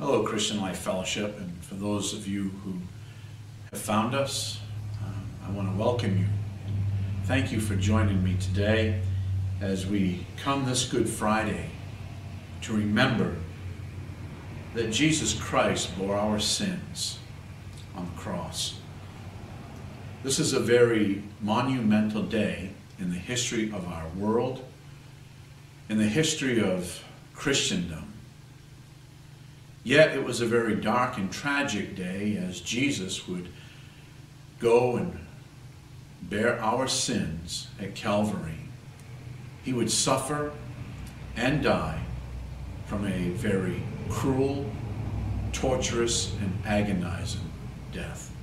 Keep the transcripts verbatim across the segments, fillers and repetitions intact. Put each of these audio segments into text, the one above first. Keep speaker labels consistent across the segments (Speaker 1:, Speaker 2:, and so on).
Speaker 1: Hello, Christian Life Fellowship, and for those of you who have found us, um, I want to welcome you. Thank you for joining me today as we come this Good Friday to remember that Jesus Christ bore our sins on the cross. This is a very monumental day in the history of our world, in the history of Christendom. Yet it was a very dark and tragic day as Jesus would go and bear our sins at Calvary. He would suffer and die from a very cruel, torturous, and agonizing death.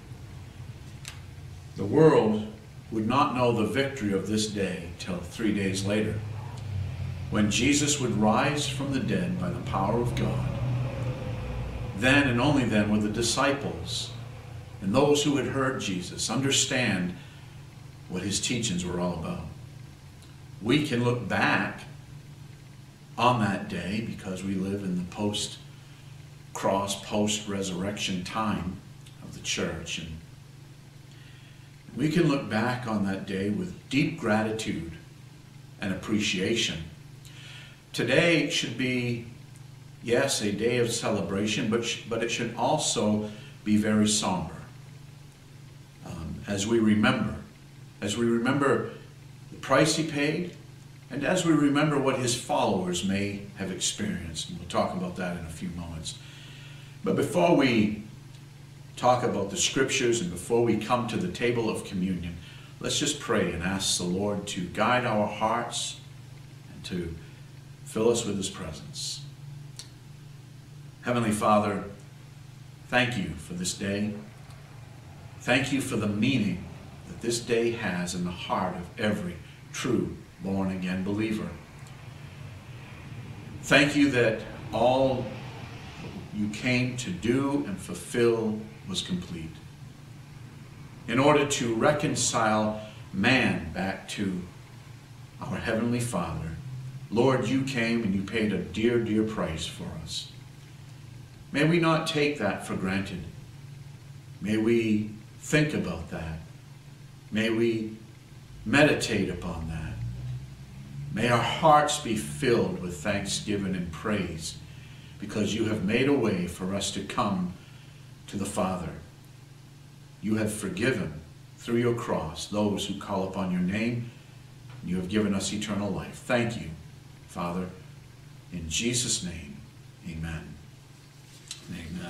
Speaker 1: The world would not know the victory of this day till three days later, when Jesus would rise from the dead by the power of God. Then and only then would the disciples and those who had heard Jesus understand what his teachings were all about. We can look back on that day because we live in the post-cross, post-resurrection time of the church. And we can look back on that day with deep gratitude and appreciation. Today should be, yes, a day of celebration, but, sh but it should also be very somber. Um, as we remember, as we remember the price he paid, and as we remember what his followers may have experienced. And we'll talk about that in a few moments. But before we talk about the scriptures and before we come to the table of communion, let's just pray and ask the Lord to guide our hearts and to fill us with his presence. Heavenly Father, thank you for this day. Thank you for the meaning that this day has in the heart of every true born-again believer. Thank you that all you came to do and fulfill was complete. In order to reconcile man back to our Heavenly Father, Lord, you came and you paid a dear, dear price for us. May we not take that for granted. May we think about that. May we meditate upon that. May our hearts be filled with thanksgiving and praise because you have made a way for us to come to the Father. You have forgiven through your cross those who call upon your name, and you have given us eternal life. Thank you, Father. In Jesus' name, amen. Amen.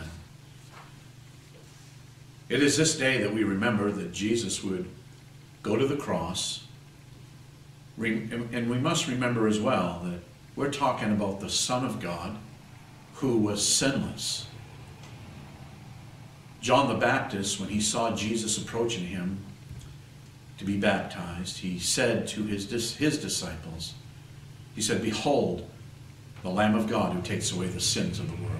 Speaker 1: It is this day that we remember that Jesus would go to the cross. And we must remember as well that we're talking about the Son of God who was sinless. John the Baptist, when he saw Jesus approaching him to be baptized, he said to his, his disciples, he said, "Behold, the Lamb of God who takes away the sins of the world."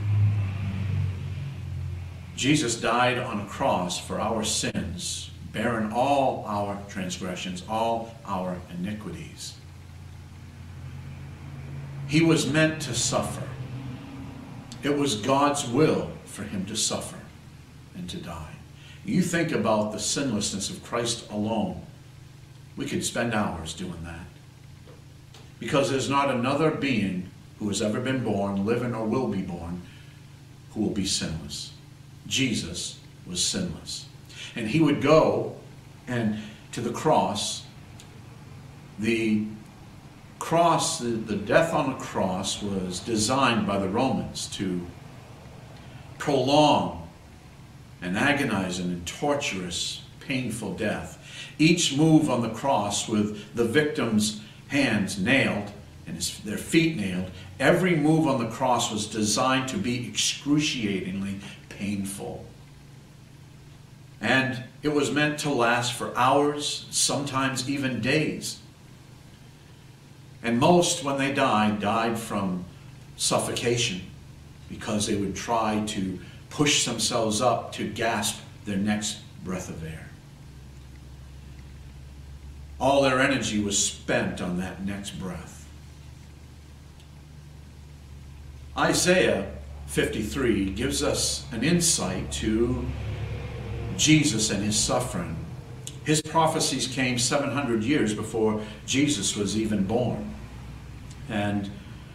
Speaker 1: Jesus died on a cross for our sins, bearing all our transgressions, all our iniquities. He was meant to suffer. It was God's will for him to suffer and to die. You think about the sinlessness of Christ alone. We could spend hours doing that. Because there's not another being who has ever been born, living or will be born, who will be sinless. Jesus was sinless. And he would go and to the cross. The cross, the, the death on the cross was designed by the Romans to prolong an agonizing and torturous, painful death. Each move on the cross with the victim's hands nailed and his, their feet nailed, every move on the cross was designed to be excruciatingly painful. And it was meant to last for hours, sometimes even days. And most, when they died, died from suffocation because they would try to push themselves up to gasp their next breath of air. All their energy was spent on that next breath. Isaiah fifty-three gives us an insight to Jesus and his suffering. His prophecies came seven hundred years before Jesus was even born. And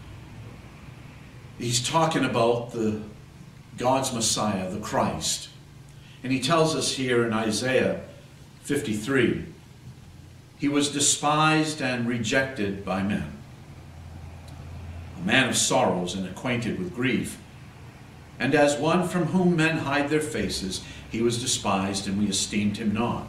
Speaker 1: he's talking about the God's Messiah, the Christ. And he tells us here in Isaiah fifty-three, he was despised and rejected by men, a man of sorrows and acquainted with grief. And as one from whom men hide their faces, he was despised, and we esteemed him not.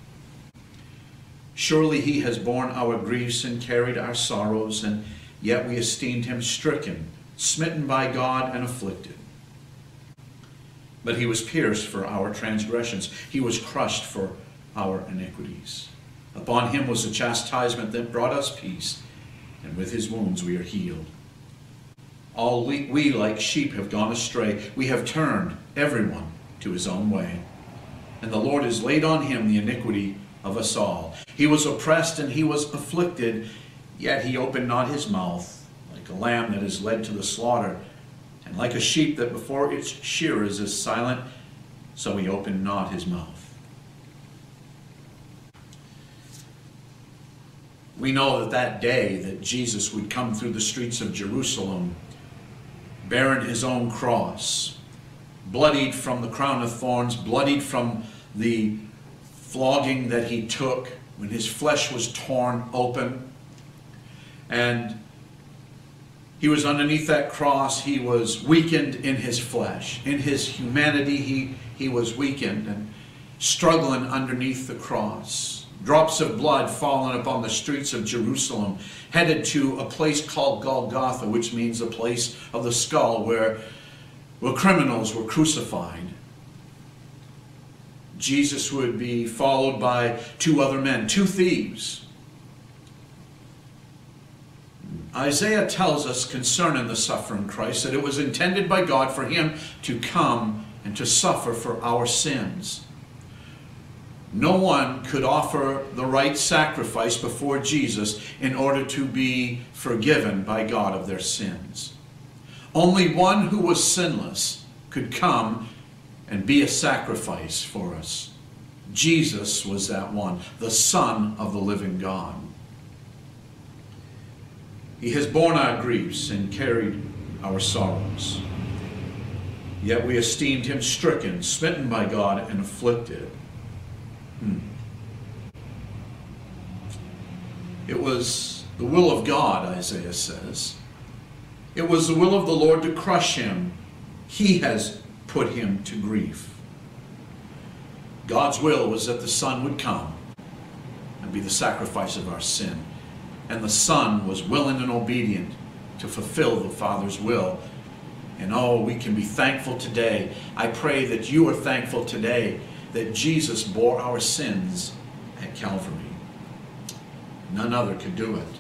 Speaker 1: Surely he has borne our griefs and carried our sorrows, and yet we esteemed him stricken, smitten by God, and afflicted. But he was pierced for our transgressions. He was crushed for our iniquities. Upon him was the chastisement that brought us peace, and with his wounds we are healed. All we, we like sheep have gone astray. We have turned everyone to his own way. And the Lord has laid on him the iniquity of us all. He was oppressed and he was afflicted, yet he opened not his mouth. Like a lamb that is led to the slaughter, and like a sheep that before its shearers is silent, so he opened not his mouth. We know that that day that Jesus would come through the streets of Jerusalem, bearing his own cross, bloodied from the crown of thorns, bloodied from the flogging that he took when his flesh was torn open. And he was underneath that cross. He was weakened in his flesh. In his humanity, he, he was weakened and struggling underneath the cross. Drops of blood falling upon the streets of Jerusalem, headed to a place called Golgotha, which means the place of the skull, where, where criminals were crucified. Jesus would be followed by two other men, two thieves. Isaiah tells us concerning the suffering Christ that it was intended by God for him to come and to suffer for our sins. No one could offer the right sacrifice before Jesus in order to be forgiven by God of their sins. Only one who was sinless could come and be a sacrifice for us. Jesus was that one, the Son of the living God. He has borne our griefs and carried our sorrows. Yet we esteemed him stricken, smitten by God, and afflicted. Hmm. It was the will of God, Isaiah says. It was the will of the Lord to crush him. He has put him to grief. God's will was that the Son would come and be the sacrifice of our sin. And the Son was willing and obedient to fulfill the Father's will. And oh, we can be thankful today. I pray that you are thankful today that Jesus bore our sins at Calvary. None other could do it.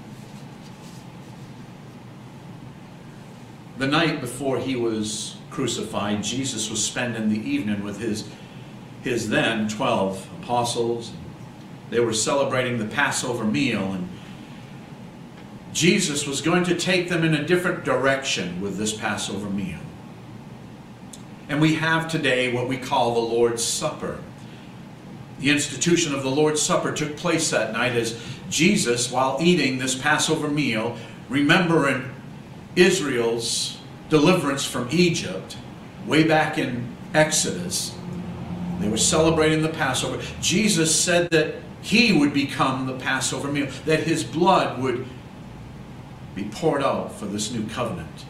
Speaker 1: The night before he was crucified, Jesus was spending the evening with his, his then twelve apostles. They were celebrating the Passover meal, and Jesus was going to take them in a different direction with this Passover meal. And we have today what we call the Lord's Supper. The institution of the Lord's Supper took place that night as Jesus, while eating this Passover meal, remembering Israel's deliverance from Egypt, way back in Exodus. They were celebrating the Passover. Jesus said that he would become the Passover meal, that his blood would be poured out for this new covenant.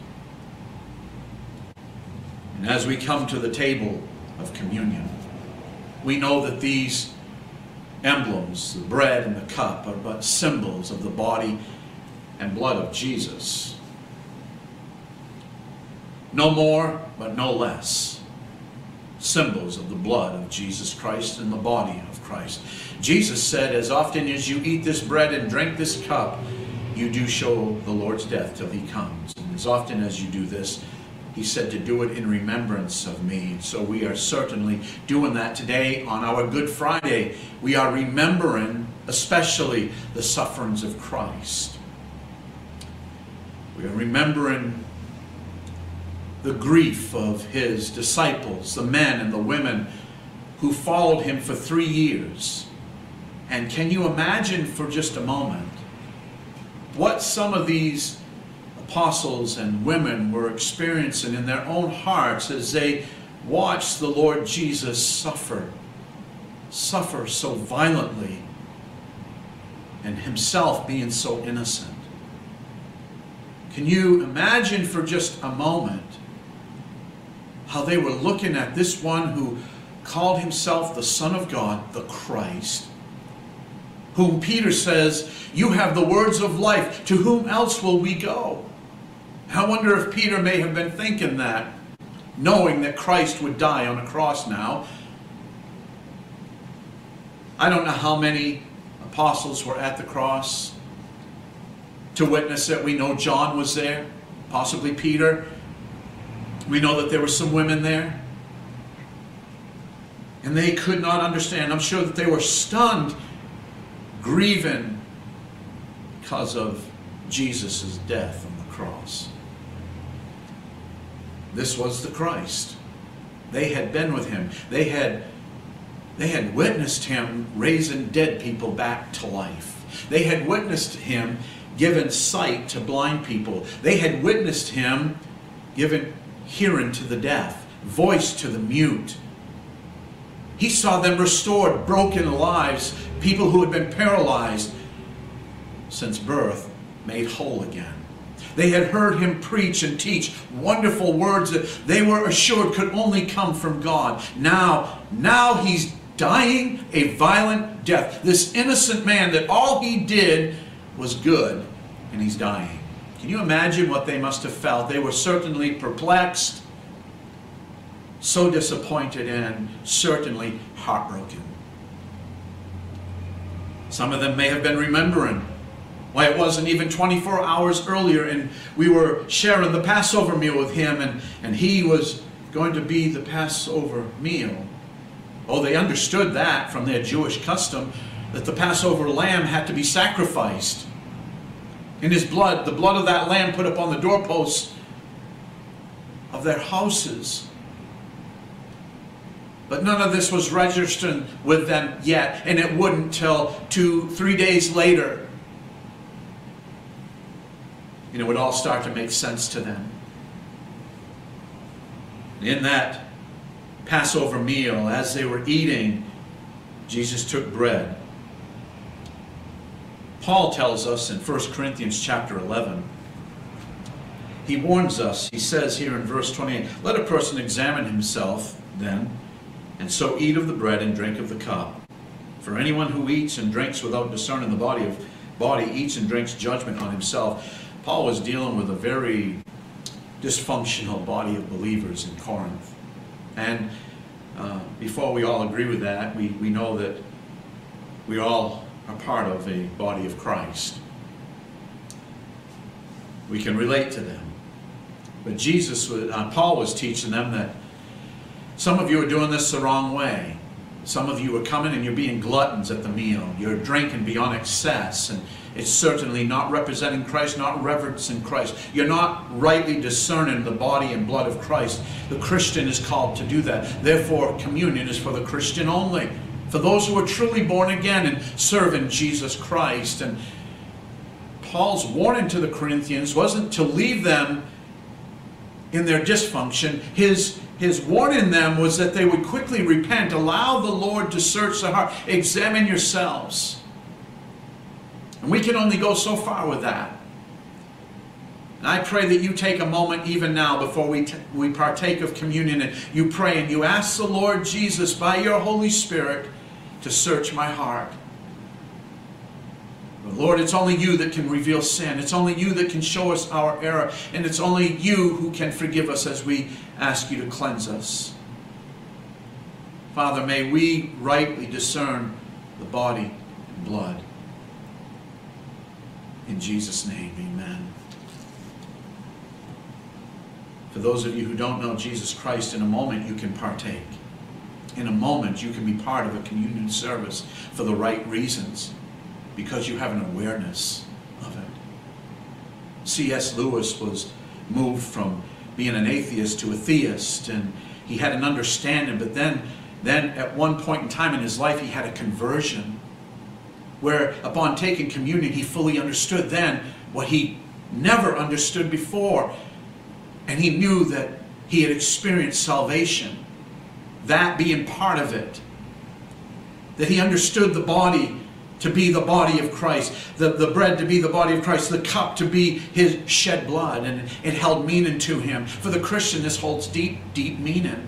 Speaker 1: And as we come to the table of communion, we know that these emblems, the bread and the cup, are but symbols of the body and blood of Jesus. No more, but no less. Symbols of the blood of Jesus Christ and the body of Christ. Jesus said, as often as you eat this bread and drink this cup, you do show the Lord's death till he comes. And as often as you do this, he said to do it in remembrance of me. So we are certainly doing that today on our Good Friday. We are remembering especially the sufferings of Christ. We are remembering the grief of his disciples, the men and the women who followed him for three years. And can you imagine for just a moment what some of these apostles and women were experiencing in their own hearts as they watched the Lord Jesus suffer, suffer so violently, and himself being so innocent? Can you imagine for just a moment how they were looking at this one who called himself the Son of God, the Christ, whom Peter says, "You have the words of life. To whom else will we go?" I wonder if Peter may have been thinking that, knowing that Christ would die on a cross now. I don't know how many apostles were at the cross to witness it. We know John was there, possibly Peter. We know that there were some women there. And they could not understand. I'm sure that they were stunned, grieving because of Jesus' death on the cross. This was the Christ. They had been with him. They had, they had witnessed him raising dead people back to life. They had witnessed him giving sight to blind people. They had witnessed him giving hearing to the deaf, voice to the mute. He saw them restored broken lives, people who had been paralyzed since birth made whole again. They had heard him preach and teach wonderful words that they were assured could only come from God. Now, now he's dying a violent death. This innocent man that all he did was good, and he's dying. Can you imagine what they must have felt? They were certainly perplexed, so disappointed, and certainly heartbroken. Some of them may have been remembering why it wasn't even twenty-four hours earlier and we were sharing the Passover meal with him, and, and he was going to be the Passover meal. Oh, they understood that from their Jewish custom, that the Passover lamb had to be sacrificed. In his blood, the blood of that lamb put upon the doorposts of their houses. But none of this was registered with them yet, and it wouldn't till two, three days later. And it would all start to make sense to them. In that Passover meal, as they were eating, Jesus took bread. Paul tells us in First Corinthians chapter eleven, he warns us, he says here in verse twenty-eight, "Let a person examine himself then, and so eat of the bread and drink of the cup. For anyone who eats and drinks without discerning the body of body eats and drinks judgment on himself." Paul was dealing with a very dysfunctional body of believers in Corinth. And uh, before we all agree with that, we, we know that we all are part of a body of Christ. We can relate to them. But Jesus, uh, Paul was teaching them that some of you are doing this the wrong way. Some of you are coming and you're being gluttons at the meal. You're drinking beyond excess, and it's certainly not representing Christ, not reverencing Christ. You're not rightly discerning the body and blood of Christ. The Christian is called to do that. Therefore, communion is for the Christian only, for those who are truly born again and serving Jesus Christ. And Paul's warning to the Corinthians wasn't to leave them in their dysfunction. His His warning them was that they would quickly repent, allow the Lord to search their heart, examine yourselves. And we can only go so far with that. And I pray that you take a moment even now before we, t we partake of communion, and you pray and you ask the Lord Jesus by your Holy Spirit to search my heart. But Lord, it's only you that can reveal sin. It's only you that can show us our error. And it's only you who can forgive us as we ask you to cleanse us. Father, may we rightly discern the body and blood. In Jesus' name, amen. For those of you who don't know Jesus Christ, in a moment you can partake. In a moment you can be part of a communion service for the right reasons, because you have an awareness of it. C S Lewis was moved from being an atheist to a theist, and he had an understanding, but then, then at one point in time in his life he had a conversion where upon taking communion he fully understood then what he never understood before, and he knew that he had experienced salvation, that being part of it, that he understood the body to be the body of Christ, the, the bread to be the body of Christ, the cup to be his shed blood, and it held meaning to him. For the Christian, this holds deep, deep meaning.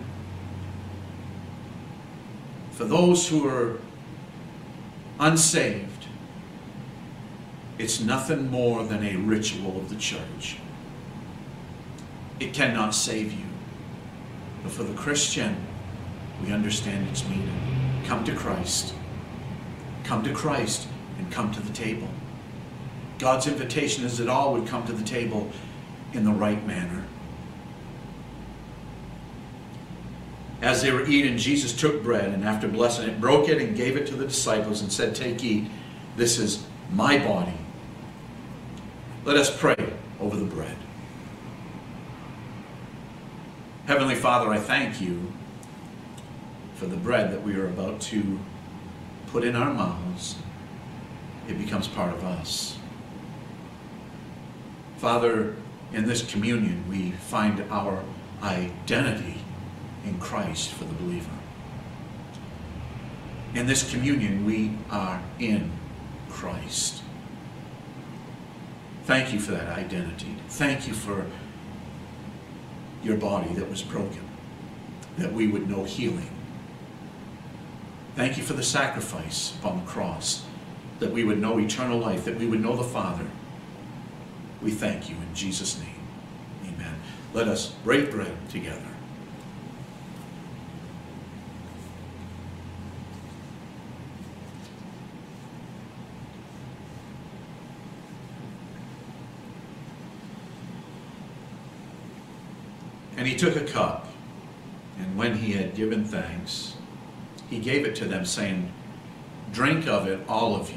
Speaker 1: For those who are unsaved, it's nothing more than a ritual of the church. It cannot save you. But for the Christian, we understand its meaning. Come to Christ. Come to Christ and come to the table. God's invitation is that all would come to the table in the right manner. As they were eating, Jesus took bread, and after blessing it, broke it and gave it to the disciples and said, "Take, eat. This is my body." Let us pray over the bread. Heavenly Father, I thank you for the bread that we are about to put in our mouths. It becomes part of us. Father, in this communion we find our identity in Christ for the believer. In this communion we are in Christ. Thank you for that identity. Thank you for your body that was broken, that we would know healing. Thank you for the sacrifice upon the cross, that we would know eternal life, that we would know the Father. We thank you in Jesus' name. Amen. Let us break bread together. And he took a cup, and when he had given thanks, he gave it to them, saying, "Drink of it, all of you.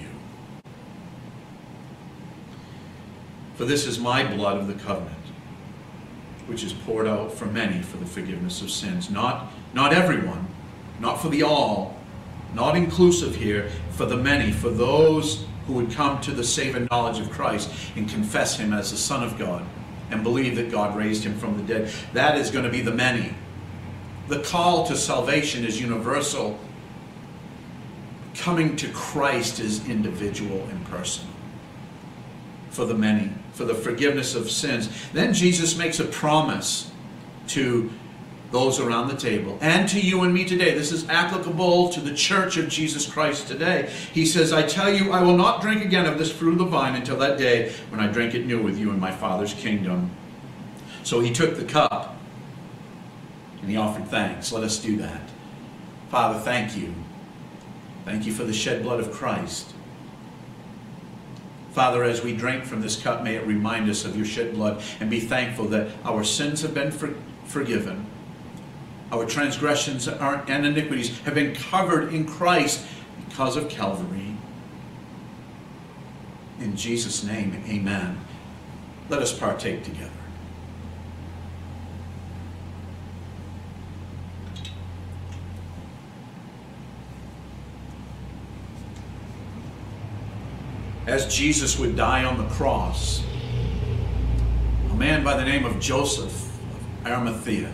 Speaker 1: For this is my blood of the covenant, which is poured out for many for the forgiveness of sins." Not, not everyone, not for the all, not inclusive here, for the many, for those who would come to the saving knowledge of Christ and confess him as the Son of God and believe that God raised him from the dead. That is going to be the many. The call to salvation is universal. Coming to Christ is individual and personal. For the many, for the forgiveness of sins. Then Jesus makes a promise to those around the table and to you and me today. This is applicable to the church of Jesus Christ today. He says, "I tell you, I will not drink again of this fruit of the vine until that day when I drink it new with you in my Father's kingdom." So he took the cup and he offered thanks. Let us do that. Father, thank you. Thank you for the shed blood of Christ. Father, as we drink from this cup, may it remind us of your shed blood, and be thankful that our sins have been for, forgiven. Our transgressions are, and iniquities have been covered in Christ because of Calvary. In Jesus' name, amen. Let us partake together. As Jesus would die on the cross, a man by the name of Joseph of Arimathea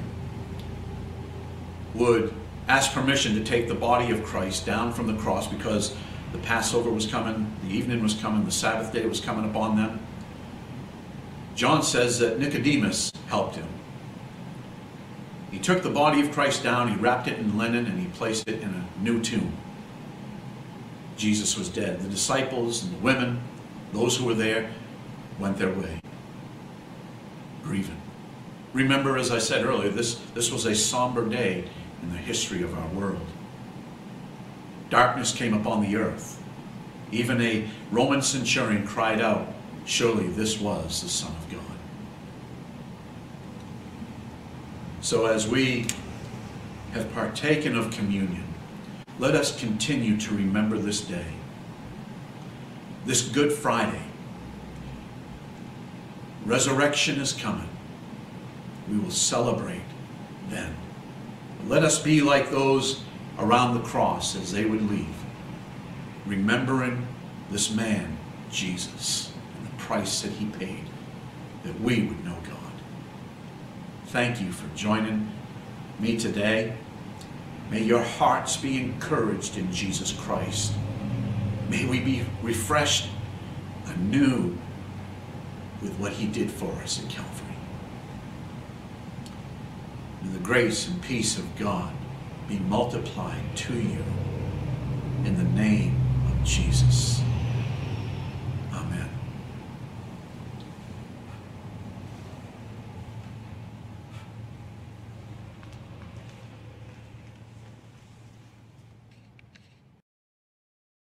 Speaker 1: would ask permission to take the body of Christ down from the cross, because the Passover was coming, the evening was coming, the Sabbath day was coming upon them. John says that Nicodemus helped him. He took the body of Christ down, he wrapped it in linen, and he placed it in a new tomb. Jesus was dead. The disciples and the women, those who were there, went their way, grieving. Remember, as I said earlier, this, this was a somber day in the history of our world. Darkness came upon the earth. Even a Roman centurion cried out, "Surely this was the Son of God." So as we have partaken of communion, let us continue to remember this day, this Good Friday. Resurrection is coming. we will celebrate then. Let us be like those around the cross as they would leave, remembering this man, Jesus, and the price that he paid, that we would know God. Thank you for joining me today. May your hearts be encouraged in Jesus Christ. May we be refreshed anew with what he did for us at Calvary. May the grace and peace of God be multiplied to you in the name of Jesus.